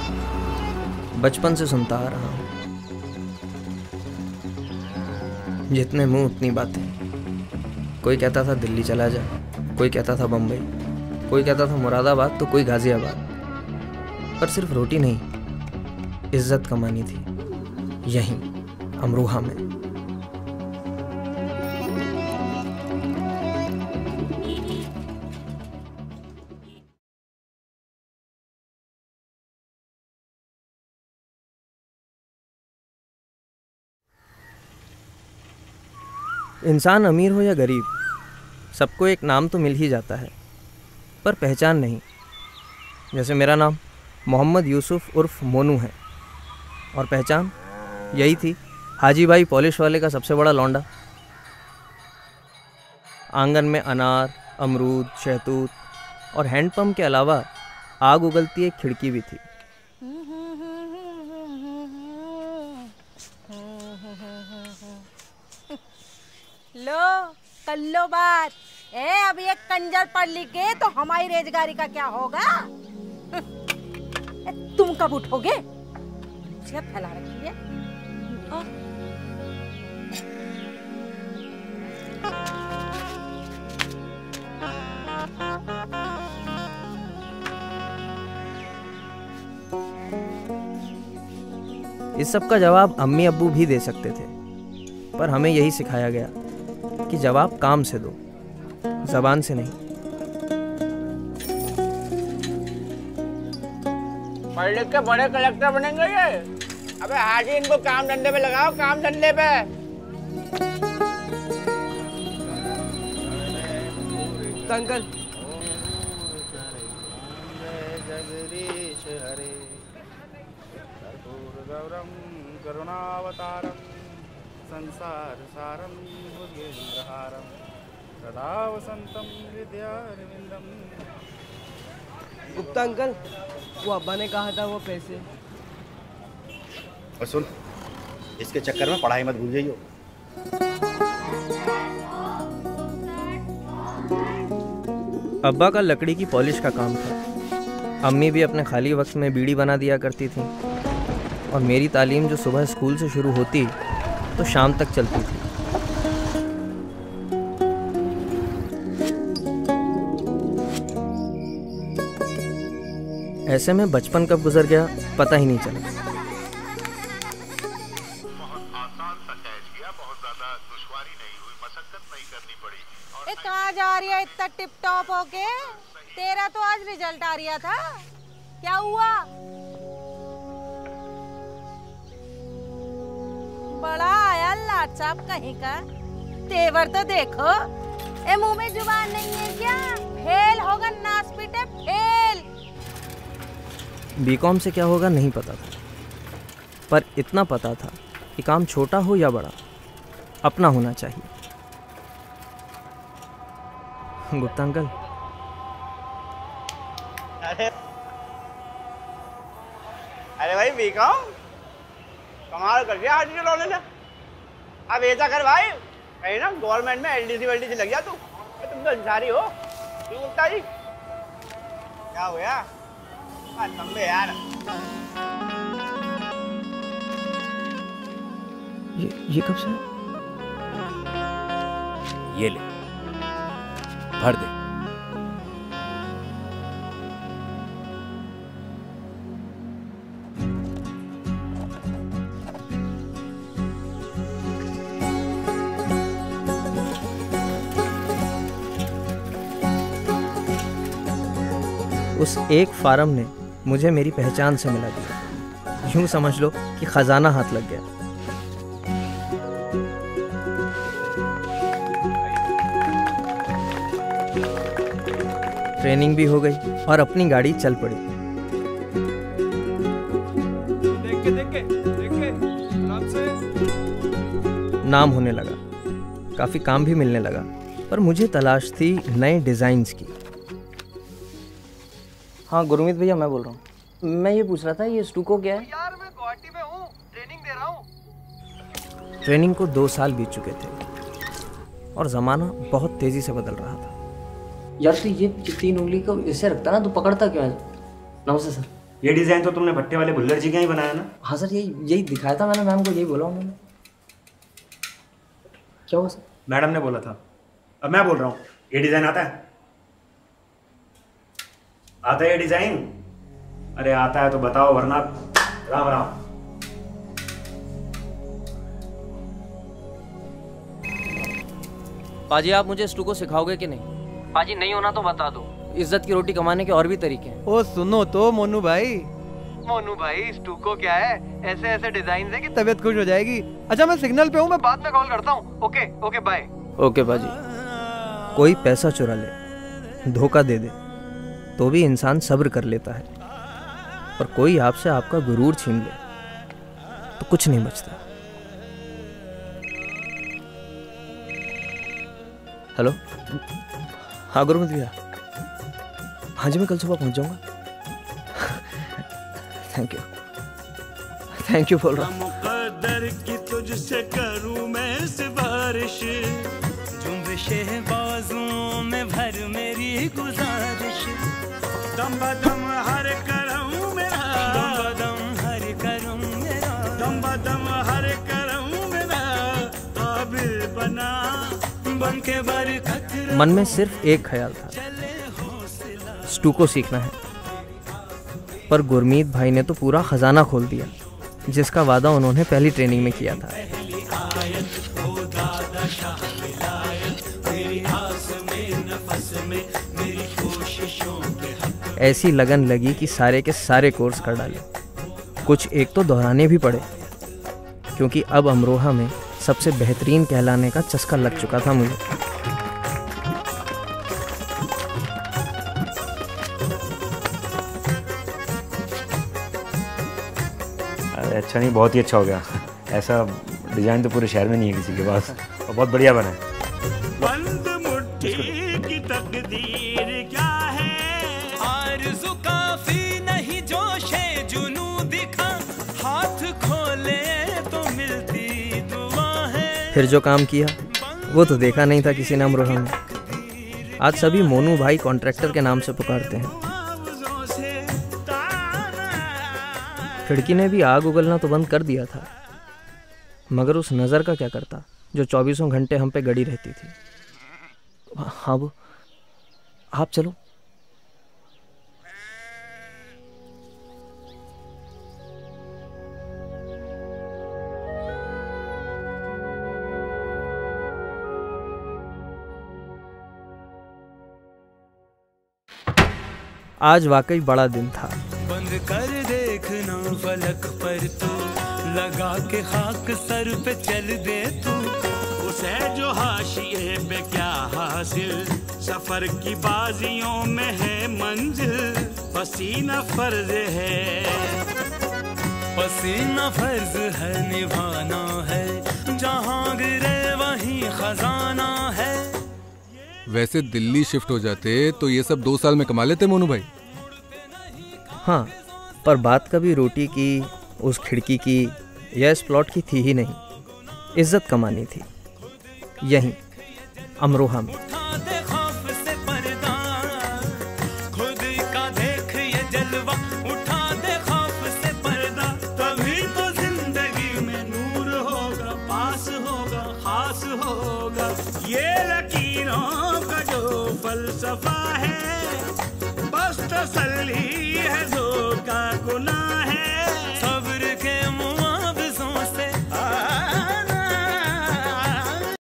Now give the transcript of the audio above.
बचपन से सुनता आ रहा हूँ, जितने मुंह उतनी बातें। कोई कहता था दिल्ली चला जा, कोई कहता था बम्बई, कोई कहता था मुरादाबाद तो कोई गाजियाबाद। पर सिर्फ रोटी नहीं, इज्जत कमानी थी यहीं अमरोहा में। इंसान अमीर हो या गरीब, सबको एक नाम तो मिल ही जाता है, पर पहचान नहीं। जैसे मेरा नाम मोहम्मद यूसुफ उर्फ मोनू है, और पहचान यही थी, हाजी भाई पॉलिश वाले का सबसे बड़ा लौंडा। आंगन में अनार, अमरूद, शहतूत और हैंडपंप के अलावा आग उगलती एक खिड़की भी थी। लो कर लो बात। अब ये कंजर पढ़ लिख गए तो हमारी रोजगारी का क्या होगा? तुम कब उठोगे? फैला रखी है। इस सब का जवाब अम्मी अब्बू भी दे सकते थे, पर हमें यही सिखाया गया कि जवाब काम से दो, जबान से नहीं। पढ़ लिख के बड़े कलेक्टर बनेंगे ये। अबे हाजी, इनको काम धंधे पे लगाओ, काम धंधे पे। अंकल जगदीश हरे गौरम करुणावतारम संसार सारम भुजगेन्द्रहारम सदा वसंतम हृदयारविंदम। गुप्ता अंकल, वो अब्बा ने कहा था वो पैसे। और सुन, इसके चक्कर में पढ़ाई मत भूल जाइयो। अब्बा का लकड़ी की पॉलिश का काम था। अम्मी भी अपने खाली वक्त में बीड़ी बना दिया करती थी, और मेरी तालीम जो सुबह स्कूल से शुरू होती तो शाम तक चलती थी। ऐसे में बचपन कब गुजर गया पता ही नहीं चला। बहुत आसान सा कैच किया, बहुत ज्यादा दुश्वारी नहीं हुई, मशक्कत नहीं करनी पड़ी। कहाँ जा रही है इतना टिप टॉप होके? तेरा तो आज रिजल्ट आ रहा था, क्या हुआ? बड़ा आया लाट साहब कहीं का। तेवर तो देखो, ए मुंह में जुबान नहीं है क्या? फेल होगा नास पीटे, फेल। बीकॉम से क्या होगा नहीं पता था, पर इतना पता था कि काम छोटा हो या बड़ा अपना होना चाहिए। गुप्ता अंकल, अरे भाई बीकॉम कमाल कर दिया हाजी लौंडे ने। अब ऐसा कर भाई, कहीं ना गवर्नमेंट में एलडीसी वेलडीसी लग गया तू। तुम तो इंसारी हो। क्यों गुप्ता जी, क्या हो गया? लंबे यार। ये कब से? ये ले, भर दे। उस एक फार्म ने मुझे मेरी पहचान से मिला दिया। यूं समझ लो कि खजाना हाथ लग गया। ट्रेनिंग भी हो गई और अपनी गाड़ी चल पड़ी। देख के आराम से। नाम होने लगा, काफ़ी काम भी मिलने लगा, पर मुझे तलाश थी नए डिज़ाइंस की। हाँ गुरमीत भैया, मैं बोल रहा हूँ। मैं ये पूछ रहा था, ये स्टूको क्या है? यार मैं गुवाहाटी में हूँ, ट्रेनिंग दे रहा हूँ। ट्रेनिंग को 2 साल बीत चुके थे और ज़माना बहुत तेज़ी से बदल रहा था। यार तो ये 3 उंगली को ऐसे रखता ना, तो पकड़ता क्यों है? नमस्ते सर। ये डिजाइन तो तुमने भट्टे वाले भुल्लर जी का ही बनाया ना? हाँ सर, यही दिखाया था मैंने मैम को, यही बोला उन्होंने। क्या हुआ सर? मैडम ने बोला था। अब मैं बोल रहा हूँ, ये डिजाइन आता है? आता है ये डिजाइन? अरे आता है तो बताओ, वरना राम राम। पाजी आप मुझे स्टू को सिखाओगे कि नहीं? पाजी नहीं होना तो बता दो, इज्जत की रोटी कमाने के और भी तरीके हैं। ओ सुनो तो मोनू भाई, स्टूको क्या है, ऐसे ऐसे डिजाइन है कि तबीयत खुश हो जाएगी। अच्छा मैं सिग्नल पे हूँ, मैं बाद में कॉल करता हूँ। Okay okay bye. ओके पाजी। कोई पैसा चुरा ले, धोखा दे दे, तो भी इंसान सब्र कर लेता है, पर कोई आपसे आपका गुरूर छीन ले तो कुछ नहीं बचता। हेलो, हाँ गुरुमत भैया। हाँ जी मैं कल सुबह पहुंच जाऊंगा। थैंक यू बोल रहा हूँ। मुक़द्दर की तुझसे करूँ मैं सिफारिश, जुम्बिशे बाजुओं में भर मेरी गुजारिश, दम बदम हर करम मेरा, दम बदम हर करम मेरा, दम बदम हर करम मेरा, काबिल बना बन के बरकत। मन में सिर्फ एक ख्याल था, स्टू को सीखना है, पर गुरमीत भाई ने तो पूरा खजाना खोल दिया, जिसका वादा उन्होंने पहली ट्रेनिंग में किया था। ऐसी लगन लगी कि सारे के सारे कोर्स कर डाले, कुछ एक तो दोहराने भी पड़े, क्योंकि अब अमरोहा में सबसे बेहतरीन कहलाने का चस्का लग चुका था मुझे। अच्छा नहीं, बहुत ही अच्छा हो गया। ऐसा डिजाइन तो पूरे शहर में नहीं है किसी के पास, और बहुत बढ़िया बना है। बंद मुट्ठी की तकदीर क्या है, आरज़ू काफी नहीं जोशे जुनू दिखा, हाथ खोले तो मिलती दुआ है। फिर जो काम किया वो तो देखा नहीं था किसी ने अमरोहा में। आज सभी मोनू भाई कॉन्ट्रैक्टर के नाम से पुकारते हैं। खिड़की ने भी आग उगलना तो बंद कर दिया था, मगर उस नज़र का क्या करता जो 24 घंटे हम पे गड़ी रहती थी। हाँ वो, आप चलो। आज वाकई बड़ा दिन था। बंद कर देखना फलक पर तू, लगा के खाक सर पे चल दे तू, उसे जो हाशिए पे क्या हासिल, सफर की बाजियों में है मंजिल, पसीना फर्ज है, पसीना फर्ज है निभाना है, जहाँ गिरे वहीं खजाना है। वैसे दिल्ली शिफ्ट हो जाते तो ये सब 2 साल में कमा लेते मोनू भाई। हाँ, पर बात कभी रोटी की, उस खिड़की की या इस प्लॉट की थी ही नहीं। इज्जत कमानी थी यहीं अमरोहा में। खुद का देख ये जलवा, उठा दे खौफ से पर्दा, तभी तो जिंदगी में नूर होगा, पास होगा, खास होगा। ये लकीरों का जो फलसफा है, बस तसल्ली है